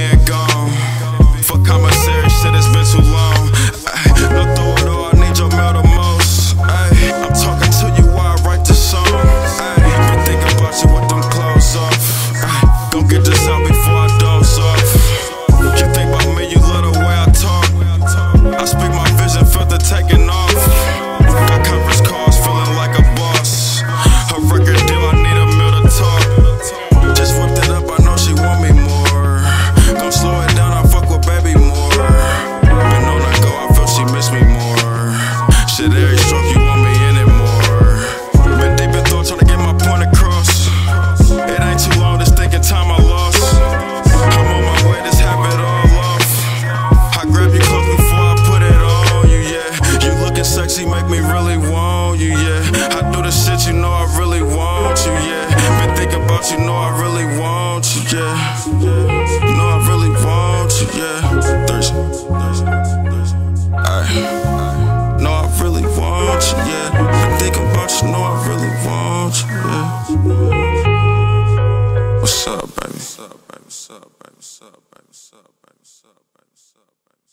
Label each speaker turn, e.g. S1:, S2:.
S1: being gone. Fuck commissary shit, it's been too long. No through it all, I need your mail the most. I'm talking to you while I write the song. Been thinking about you with them clothes off. Gon' get this out before I doze off. You think about me, you love the way I talk. I speak my vision, filter taking off. Got conference calls, feeling like a boss. Her record deal, I need a meal to talk. Just whipped it up, I know she want me more. Gon' slow it down, I fuck with baby more. Been on the go, I feel she miss me more. Shit, every stroke you want me in it more. Been deep in thought, trying to get my point across. It ain't too long, this thinking time I lost. I'm on my way, just have it all off. I grab you close before I put it on you, yeah. You looking sexy, make me really want you, yeah. I do the shit, you know I really want you, yeah. Been thinking about you, know I really want you, yeah. Know I really want you, yeah. Thirsty. Know I really want you, yeah. Been thinking about you, know I really want you, yeah. What's up, baby? What's up, baby? What's up, baby? What's up, baby? What's up, baby? What's up, baby? What's up, baby?